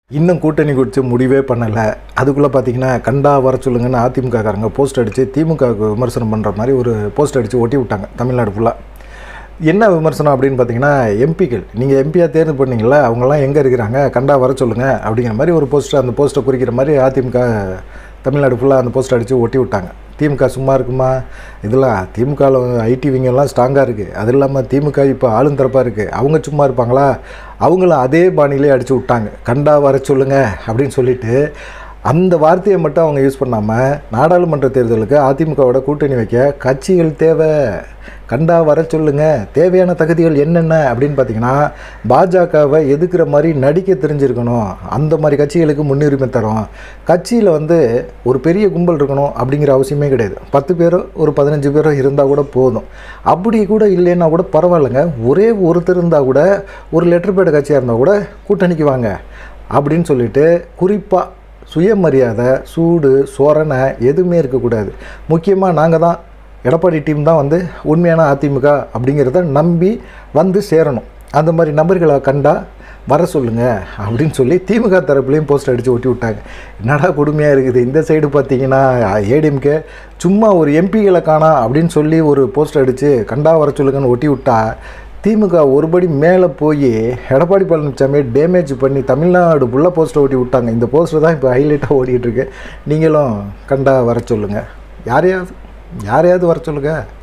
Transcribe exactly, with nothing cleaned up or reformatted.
இன்னும் கூட்டணி குறித்து முடிவே பண்ணலை. அதுக்குள்ளே பார்த்தீங்கன்னா கண்டா வர சொல்லுங்கன்னு அதிமுககாரங்க போஸ்ட் அடித்து திமுகவுக்கு விமர்சனம் பண்ணுற மாதிரி ஒரு போஸ்ட் அடித்து ஒட்டி விட்டாங்க தமிழ்நாடு ஃபுல்லாக. என்ன விமர்சனம் அப்படின்னு பார்த்தீங்கன்னா, எம்பிக்கள் நீங்கள் எம்பியாக தேர்வு பண்ணீங்களா, அவங்கெல்லாம் எங்கே இருக்கிறாங்க, கண்டா வர சொல்லுங்கள் அப்படிங்கிற மாதிரி ஒரு போஸ்ட்டை அந்த போஸ்ட்டை குறிக்கிற மாதிரி அதிமுக தமிழ்நாடு ஃபுல்லாக அந்த போஸ்ட் அடித்து ஒட்டி விட்டாங்க. திமுக சும்மா இருக்குமா? இதெல்லாம் திமுகவில் ஐடி விங்கெல்லாம் ஸ்ட்ராங்காக இருக்குது. அது இல்லாமல் திமுக இப்போ ஆளுந்தரப்பாக இருக்குது. அவங்க சும்மா இருப்பாங்களா? அவங்கள அதே பாணியிலே அடித்து விட்டாங்க. கண்டா வர சொல்லுங்கள் அப்படின்னு சொல்லிட்டு அந்த வார்த்தையை மட்டும் அவங்க யூஸ் பண்ணாமல், நாடாளுமன்ற தேர்தலுக்கு அதிமுகவோட கூட்டணி வைக்க கட்சிகள் தேவை, கண்டா வர சொல்லுங்கள், தேவையான தகுதிகள் என்னென்ன அப்படின்னு பார்த்தீங்கன்னா, பாஜகவை எதுக்குற மாதிரி நடிக்க தெரிஞ்சிருக்கணும், அந்த மாதிரி கட்சிகளுக்கு முன்னுரிமை தரும். கட்சியில் வந்து ஒரு பெரிய கும்பல் இருக்கணும் அப்படிங்கிற அவசியமே கிடையாது. பத்து பேரோ ஒரு பதினஞ்சு பேரோ இருந்தால் கூட போதும். அப்படி கூட இல்லைன்னா கூட பரவாயில்லைங்க, ஒரே ஒருத்தர் இருந்தால் கூட, ஒரு லெட்டர் பேட் கட்சியாக இருந்தால் கூட கூட்டணிக்கு வாங்க அப்படின்னு சொல்லிட்டு குறிப்பாக சுயமரியாதை, சூடு, சொரணை எதுவுமே இருக்கக்கூடாது. முக்கியமாக நாங்கள் தான், எடப்பாடி டீம் தான் வந்து உண்மையான அதிமுக அப்படிங்கிறத நம்பி வந்து சேரணும். அந்த மாதிரி நபர்களை கண்டா வர சொல்லுங்கள் அப்படின்னு சொல்லி திமுக தரப்புலேயும் போஸ்ட் அடித்து ஒட்டி விட்டாங்க. என்னடா கொடுமையாக இருக்குது. இந்த சைடு பார்த்தீங்கன்னா ஏடிஎம்கே சும்மா ஒரு எம்பிகளை காணா அப்படின்னு சொல்லி ஒரு போஸ்ட் அடித்து கண்டா வர சொல்லுங்கன்னு ஒட்டி விட்டா, திமுக ஒருபடி மேலே போய் எடப்பாடி பழனிசாமியை டேமேஜ் பண்ணி தமிழ்நாடு ஃபுல்லாக போஸ்ட்டை ஓட்டி விட்டாங்க. இந்த போஸ்டர் தான் இப்போ ஹைலைட்டாக ஓடிட்டுருக்கு. நீங்களும் கண்டா வர சொல்லுங்கள், யாரையாவது யாரையாவது வர சொல்லுங்கள்.